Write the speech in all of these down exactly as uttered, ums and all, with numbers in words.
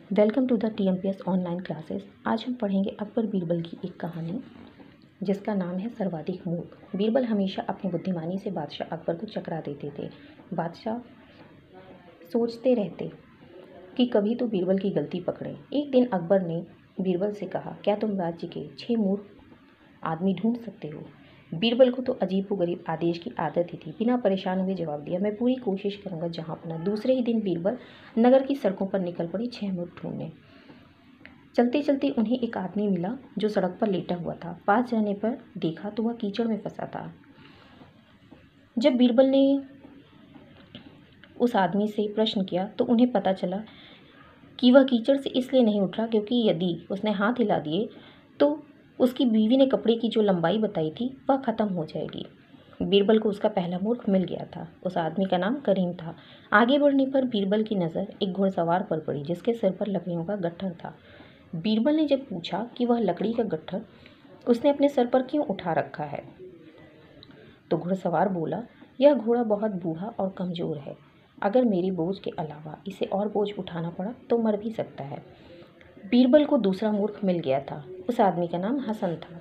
Welcome to the T M P S online classes. आज हम पढ़ेंगे अकबर बीरबल की एक कहानी जिसका नाम है सर्वाधिक मूर्ख। बीरबल हमेशा अपनी बुद्धिमानी से बादशाह अकबर को चकरा देते थे। बादशाह सोचते रहते कि कभी तो बीरबल की गलती पकड़े। एक दिन अकबर ने बीरबल से कहा, क्या तुम राज्य के छह मूर्ख आदमी ढूंढ सकते हो? बीरबल को तो अजीबोगरीब आदेश की आदत ही थी। बिना परेशान हुए जवाब दिया, मैं पूरी कोशिश करूंगा जहां अपना। दूसरे ही दिन बीरबल नगर की सड़कों पर निकल पड़ी छह मूर्ख ढूंढने। चलते चलते उन्हें एक आदमी मिला जो सड़क पर लेटा हुआ था। पास जाने पर देखा तो वह कीचड़ में फंसा था। जब बीरबल ने उस आदमी से प्रश्न किया तो उन्हें पता चला कि वह कीचड़ से इसलिए नहीं उठ रहा क्योंकि यदि उसने हाथ हिला दिए तो उसकी बीवी ने कपड़े की जो लंबाई बताई थी वह ख़त्म हो जाएगी। बीरबल को उसका पहला मूर्ख मिल गया था। उस आदमी का नाम करीम था। आगे बढ़ने पर बीरबल की नज़र एक घुड़सवार पर पड़ी जिसके सिर पर लकड़ियों का गट्ठर था। बीरबल ने जब पूछा कि वह लकड़ी का गट्ठर उसने अपने सर पर क्यों उठा रखा है तो घुड़सवार बोला, यह घोड़ा बहुत बूढ़ा और कमज़ोर है। अगर मेरी बोझ के अलावा इसे और बोझ उठाना पड़ा तो मर भी सकता है। बीरबल को दूसरा मूर्ख मिल गया था। उस आदमी का नाम हसन था।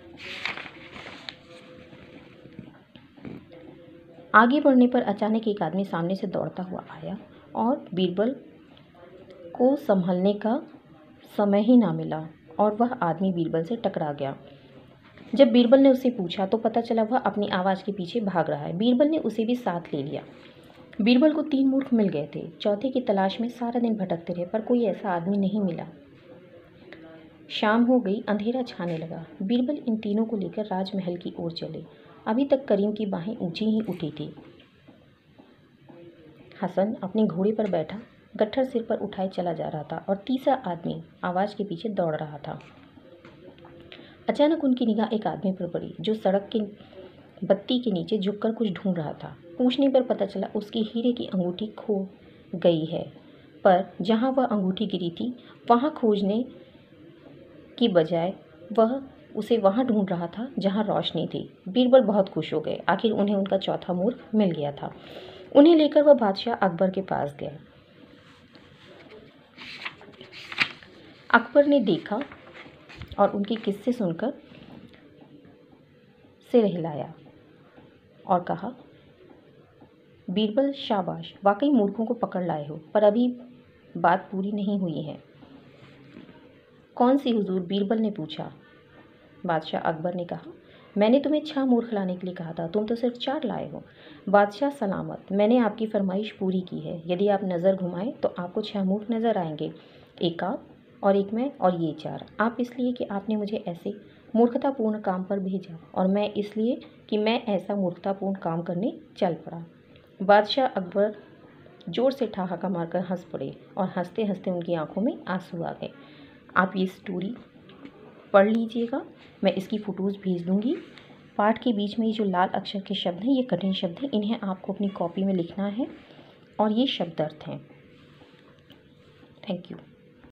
आगे बढ़ने पर अचानक एक आदमी सामने से दौड़ता हुआ आया और बीरबल को संभलने का समय ही ना मिला और वह आदमी बीरबल से टकरा गया। जब बीरबल ने उससे पूछा तो पता चला वह अपनी आवाज़ के पीछे भाग रहा है। बीरबल ने उसे भी साथ ले लिया। बीरबल को तीन मूर्ख मिल गए थे। चौथे की तलाश में सारा दिन भटकते रहे पर कोई ऐसा आदमी नहीं मिला। शाम हो गई, अंधेरा छाने लगा। बीरबल इन तीनों को लेकर राजमहल की ओर चले। अभी तक करीम की बाहें ऊंची ही उठी थी। हसन अपने घोड़े पर बैठा गट्ठर सिर पर उठाए चला जा रहा था और तीसरा आदमी आवाज़ के पीछे दौड़ रहा था। अचानक उनकी निगाह एक आदमी पर पड़ी जो सड़क के बत्ती के नीचे झुककर कुछ ढूंढ रहा था। पूछने पर पता चला उसकी हीरे की अंगूठी खो गई है, पर जहाँ वह अंगूठी गिरी थी वहाँ खोजने की बजाय वह उसे वहाँ ढूंढ रहा था जहाँ रोशनी थी। बीरबल बहुत खुश हो गए। आखिर उन्हें उनका चौथा मूर्ख मिल गया था। उन्हें लेकर वह बादशाह अकबर के पास गया। अकबर ने देखा और उनके किस्से सुनकर सिर हिलाया और कहा, बीरबल शाबाश, वाकई मूर्खों को पकड़ लाए हो, पर अभी बात पूरी नहीं हुई है। कौन सी हुजूर? बीरबल ने पूछा। बादशाह अकबर ने कहा, मैंने तुम्हें छह मूर्ख लाने के लिए कहा था, तुम तो सिर्फ चार लाए हो। बादशाह सलामत, मैंने आपकी फरमाइश पूरी की है। यदि आप नज़र घुमाएं तो आपको छह मूर्ख नज़र आएंगे, एक आप और एक मैं और ये चार। आप इसलिए कि आपने मुझे ऐसे मूर्खतापूर्ण काम पर भेजा और मैं इसलिए कि मैं ऐसा मूर्खतापूर्ण काम करने चल पड़ा। बादशाह अकबर जोर से ठहाका मारकर हंस पड़े और हंसते हंसते उनकी आंखों में आंसू आ गए। आप ये स्टोरी पढ़ लीजिएगा, मैं इसकी फ़ोटोज़ भेज दूँगी। पाठ के बीच में ये जो लाल अक्षर के शब्द हैं ये कठिन शब्द हैं, इन्हें आपको अपनी कॉपी में लिखना है और ये शब्दार्थ हैं। Thank you.